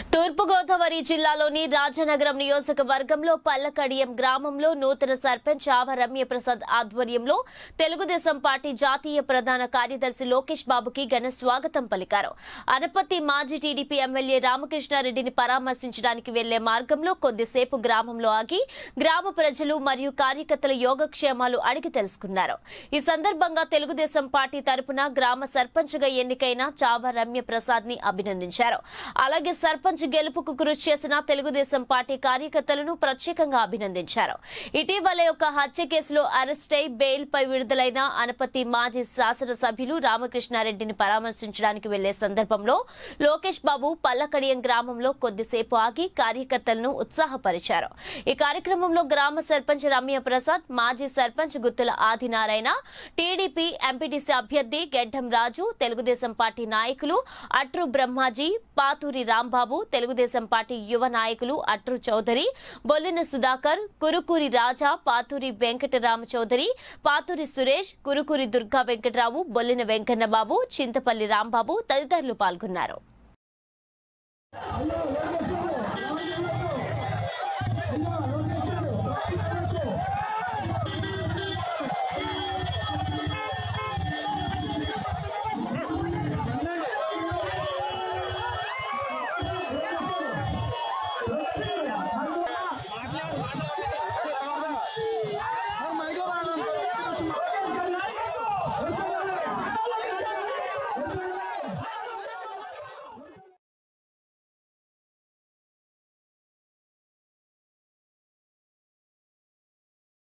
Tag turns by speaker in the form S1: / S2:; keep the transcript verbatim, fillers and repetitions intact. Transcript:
S1: తూర్పు గోదావరి జిల్లాలోని రాజనగరం నియోజకవర్గంలో పల్లకడియం గ్రామంలో నూతన సర్పంచ్ ఆవ రమ్య ప్రసాద్ ఆధ్వర్యంలో తెలుగుదేశం పార్టీ జాతీయ ప్రధాన కార్యదర్శి లోకేష్ బాబుకి ఘన స్వాగతం పలికారు. అనపత్తి మాజీ టీడీపీ ఎమ్మెల్యే రామకృష్ణారెడ్డిని పరామర్శించడానికి వెళ్లే మార్గంలో కొద్దిసేపు గ్రామంలో ఆగి గ్రామ ప్రజలు మరియు కార్యకర్తల యోగక్షేమాలు అడిగి తెలుసుకున్నారు. ఈ సందర్భంగా తెలుగుదేశం పార్టీ తరపున గ్రామ సర్పంచ్ గా ఎన్నికైన చావ రమ్య ప్రసాద్ ని అభినందించారు. అలాగే సర్పంచ్ గెలుపుకు కృషి చేసిన తెలుగుదేశం పార్టీ కార్యకర్తలను ప్రత్యేకంగా అభినందించారు. ఇటీవలే ఒక హత్య కేసులో అరెస్ట్ అయి బెయిల్ పై విడుదలైన అనపతి మాజీ శాసనసభ్యులు రామకృష్ణారెడ్డిని పరామర్శించడానికి వెళ్లే సందర్భంలో లోకేష్ బాబు పల్లకడియం గ్రామంలో కొద్దిసేపు ఆగి కార్యకర్తలను ఉత్సాహపరిచారు. ఈ కార్యక్రమంలో గ్రామ సర్పంచ్ రమ్య ప్రసాద్, మాజీ సర్పంచ్ గుత్తుల ఆదినారాయణ, టీడీపీ ఎంపీటీసీ అభ్యర్థి గెడ్డం రాజు, తెలుగుదేశం పార్టీ నాయకులు అట్రు బ్రహ్మాజీ, పాతూరి రాంబాబు, తెలుగుదేశం పార్టీ యువ నాయకులు అట్రు చౌదరి, బొల్లిన సుధాకర్, కురుకూరి రాజా, పాతూరి వెంకటరామ చౌదరి, పాతూరి సురేష్, కురుకూరి దుర్గా వెంకటరావు, బొల్లిన వెంకన్నబాబు, చింతపల్లి రాంబాబు తదితరులు పాల్గొన్నారు.